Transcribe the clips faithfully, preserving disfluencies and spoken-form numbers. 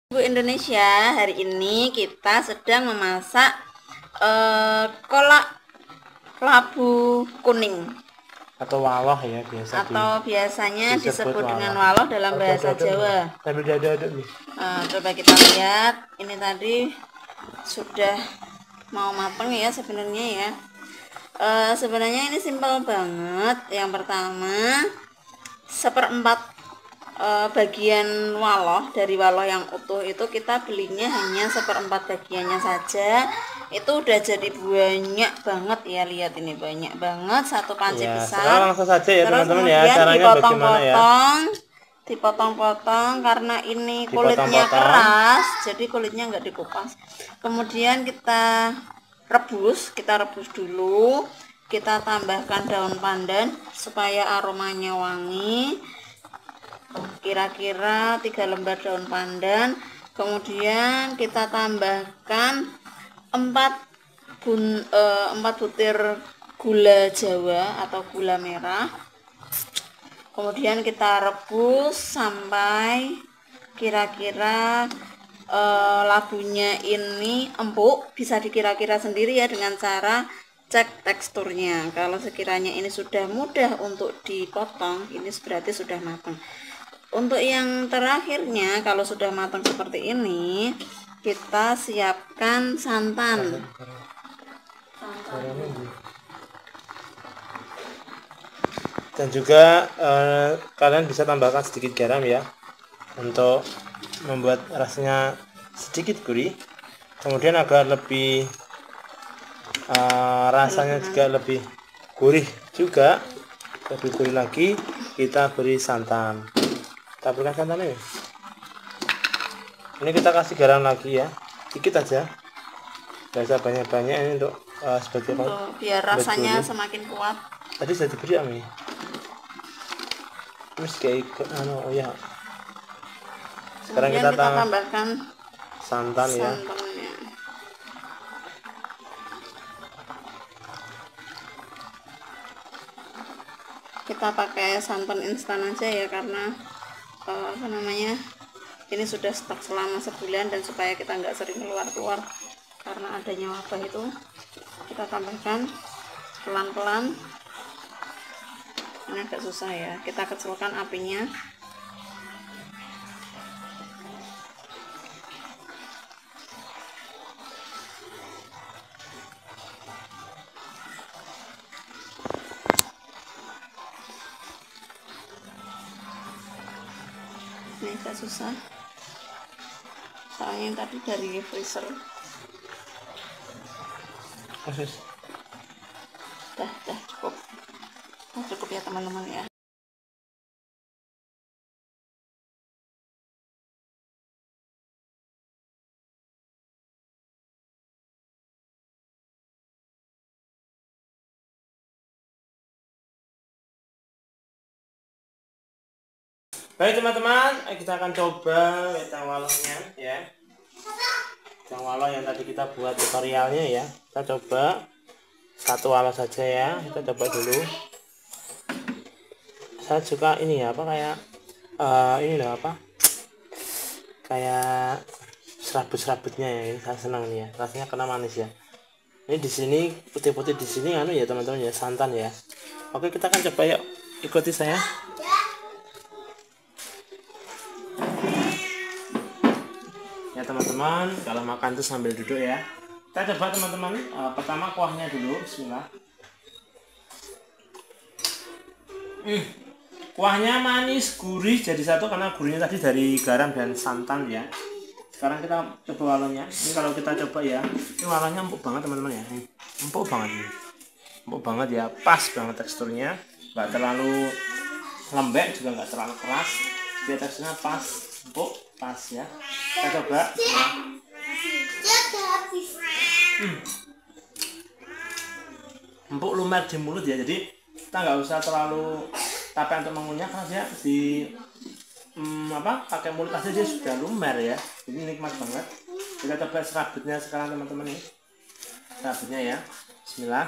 Bu Indonesia, hari ini kita sedang memasak uh, kolak labu kuning atau waloh ya biasa atau di, biasanya disebut, disebut waloh. dengan waloh dalam Aduh, bahasa aduh, Jawa. aduh, aduh, aduh, aduh. Uh, coba kita lihat, ini tadi sudah mau matang ya sebenarnya ya. Uh, sebenarnya ini simpel banget. Yang pertama, seperempat Uh, bagian waloh, dari waloh yang utuh itu kita belinya hanya seperempat bagiannya saja. Itu udah jadi banyak banget ya, lihat ini banyak banget, satu panci ya, besar. Langsung saja ya teman-teman ya, caranya dipotong-potong ya? Dipotong-potong karena ini kulitnya keras, jadi kulitnya nggak dikupas. Kemudian kita rebus, kita rebus dulu, kita tambahkan daun pandan supaya aromanya wangi, kira-kira tiga lembar daun pandan. Kemudian kita tambahkan empat bun, eh, empat butir gula Jawa atau gula merah. Kemudian kita rebus sampai kira-kira eh, labunya ini empuk. Bisa dikira-kira sendiri ya dengan cara cek teksturnya. Kalau sekiranya ini sudah mudah untuk dipotong, ini berarti sudah matang. Untuk yang terakhirnya, kalau sudah matang seperti ini, kita siapkan santan. Dan juga eh, kalian bisa tambahkan sedikit garam ya, untuk membuat rasanya sedikit gurih. Kemudian agar lebih eh, rasanya juga lebih gurih juga, lebih gurih lagi, kita beri santan. Kita berikan santannya. Ini kita kasih garam lagi ya, dikit aja, biasa banyak-banyak ini untuk uh, sebagai untuk biar rasanya semakin kuat. Tadi sudah diberi Ami. Terus kayak oh ya. Sekarang kita, kita tambahkan santan ya. Santannya. Kita pakai santan instan aja ya, karena uh, apa namanya, ini sudah stok selama sebulan, dan supaya kita nggak sering keluar-keluar karena adanya wabah itu, kita tambahkan pelan-pelan. Ini agak susah ya, kita kecilkan apinya. Ini agak susah soalnya yang tadi dari freezer. Dah, dah cukup. Dah cukup ya teman-teman ya. Baik teman-teman, kita akan coba wedang walongnya ya. Wedang walong yang tadi kita buat tutorialnya ya. Kita coba satu walong saja ya. Kita coba dulu. Saya suka ini ya, apa kayak uh, ini loh apa? Kayak serabut-serabutnya ya. Ini saya senang nih ya. Rasanya kena manis ya. Ini di sini putih-putih di sini anu ya teman-teman ya, santan ya. Oke, kita akan coba yuk. Ikuti saya. Ya teman-teman, kalau makan tuh sambil duduk ya. Kita coba teman-teman, uh, pertama kuahnya dulu, bismillah. Hmm, kuahnya manis, gurih jadi satu karena gurihnya tadi dari garam dan santan ya. Sekarang kita coba walongnya. Ini kalau kita coba ya, ini walongnya empuk banget teman-teman ya. Empuk banget ini, empuk banget ya, pas banget teksturnya, nggak terlalu lembek juga nggak terlalu keras. Dia teksturnya pas, empuk, pas ya. Kita coba ya. hmm. Empuk, lumer di mulut ya, jadi kita nggak usah terlalu capek untuk mengunyah karena dia di hmm, apa pakai mulut aja dia sudah lumer ya, jadi nikmat banget. Kita coba serabutnya sekarang teman-teman nih, serabutnya ya, bismillah.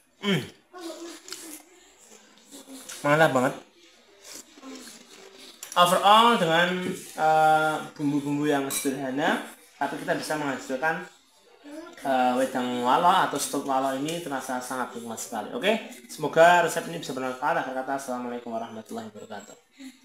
hmm. Mantap banget. overall dengan uh, bumbu-bumbu yang sederhana, tapi kita bisa menghasilkan uh, wedang walo atau stok walo ini terasa sangat nikmat sekali. Oke, semoga resep ini bisa bermanfaat. Akhir kata, assalamualaikum warahmatullahi wabarakatuh.